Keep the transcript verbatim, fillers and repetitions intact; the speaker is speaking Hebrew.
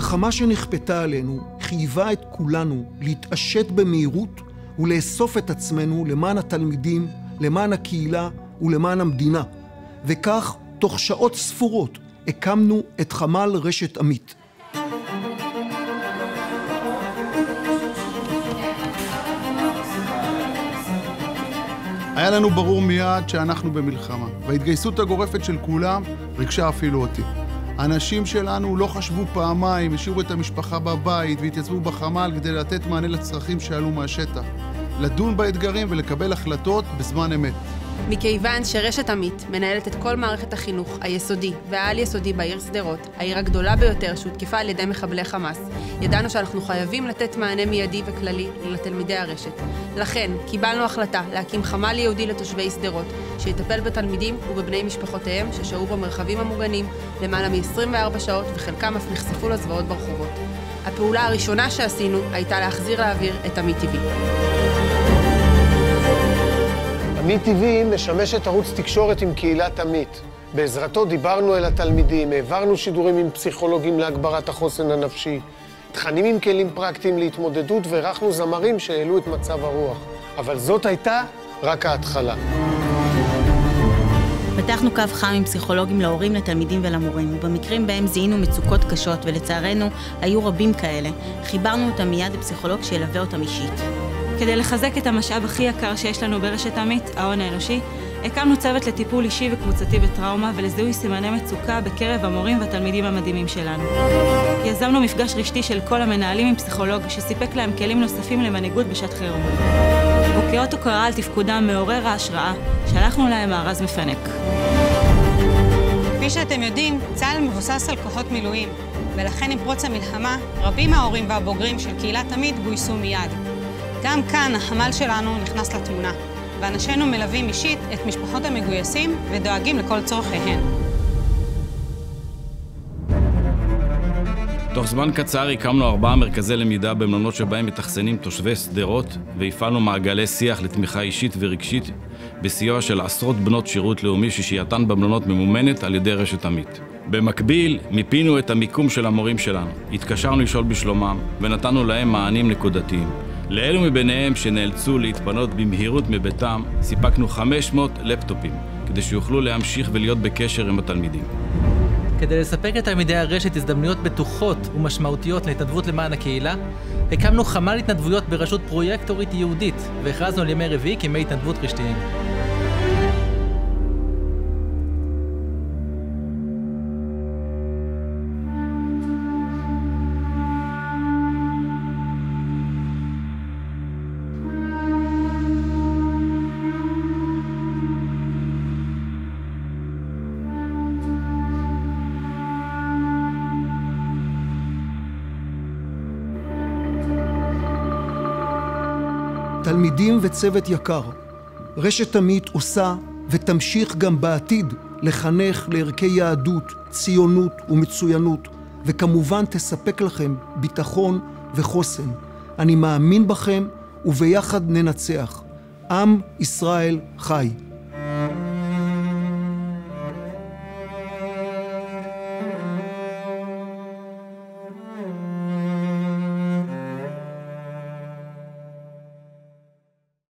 המלחמה שנכפתה עלינו חייבה את כולנו להתעשת במהירות ולאסוף את עצמנו למען התלמידים, למען הקהילה ולמען המדינה. וכך, תוך שעות ספורות, הקמנו את חמ"ל רשת עמית. היה לנו ברור מיד שאנחנו במלחמה, וההתגייסות הגורפת של כולם ריגשה אפילו אותי. האנשים שלנו לא חשבו פעמיים, השאירו את המשפחה בבית והתייצבו בחמ"ל כדי לתת מענה לצרכים שעלו מהשטח, לדון באתגרים ולקבל החלטות בזמן אמת. מכיוון שרשת עמית מנהלת את כל מערכת החינוך היסודי והעל יסודי בעיר שדרות, העיר הגדולה ביותר שהותקפה על ידי מחבלי חמאס, ידענו שאנחנו חייבים לתת מענה מיידי וכללי לתלמידי הרשת. לכן קיבלנו החלטה להקים חמ"ל ייעודי לתושבי שדרות, שיטפל בתלמידים ובבני משפחותיהם ששהו במרחבים המוגנים למעלה מ-עשרים וארבע שעות, וחלקם אף נחשפו לזוועות ברחובות. הפעולה הראשונה שעשינו הייתה להחזיר לאוויר את עמית טי וי. עמית טי וי משמשת ערוץ תקשורת עם קהילת עמית. בעזרתו דיברנו אל התלמידים, העברנו שידורים עם פסיכולוגים להגברת החוסן הנפשי, תכנים עם כלים פרקטיים להתמודדות, וערכנו זמרים שהעלו את מצב הרוח. אבל זאת הייתה רק ההתחלה. פתחנו קו חם עם פסיכולוגים להורים, לתלמידים ולמורים, ובמקרים בהם זיהינו מצוקות קשות, ולצערנו היו רבים כאלה, חיברנו אותם מיד לפסיכולוג שילווה אותם אישית. כדי לחזק את המשאב הכי יקר שיש לנו ברשת עמית, ההון האנושי, הקמנו צוות לטיפול אישי וקבוצתי בטראומה ולזיהוי סימני מצוקה בקרב המורים והתלמידים המדהימים שלנו. יזמנו מפגש רשתי של כל המנהלים עם פסיכולוג שסיפק להם כלים נוספים למנהיגות בשעת חירום. וכאות הוקרה על תפקודם מעורר ההשראה, שלחנו להם מארז מפנק. כפי שאתם יודעים, צה"ל מבוסס על כוחות מילואים, ולכן עם פרוץ המלחמה, רבים מההורים והבוגרים של קהילת עמית גויסו מיד. גם כאן החמ"ל שלנו נכנס לתמונה, ואנשינו מלווים אישית את משפחות המגויסים ודואגים לכל צורכיהן. תוך זמן קצר הקמנו ארבעה מרכזי למידה במלונות שבהם מתאכסנים תושבי שדרות, והפעלנו מעגלי שיח לתמיכה אישית ורגשית בסיוע של עשרות בנות שירות לאומי ששהייתן במלונות ממומנת על ידי רשת עמית. במקביל, מיפינו את המיקום של המורים שלנו, התקשרנו לשאול בשלומם ונתנו להם מענים נקודתיים. לאלו מביניהם שנאלצו להתפנות במהירות מביתם, סיפקנו חמש מאות לפטופים, כדי שיוכלו להמשיך ולהיות בקשר עם התלמידים. כדי לספק לתלמידי הרשת הזדמנויות בטוחות ומשמעותיות להתנדבות למען הקהילה, הקמנו חמ"ל התנדבויות בראשות פרויקטורית יהודית, והכרזנו על ימי רביעי כימי התנדבות רשתיים. תלמידים וצוות יקר, רשת עמית עושה ותמשיך גם בעתיד לחנך לערכי יהדות, ציונות ומצוינות, וכמובן תספק לכם ביטחון וחוסן. אני מאמין בכם וביחד ננצח. עם ישראל חי.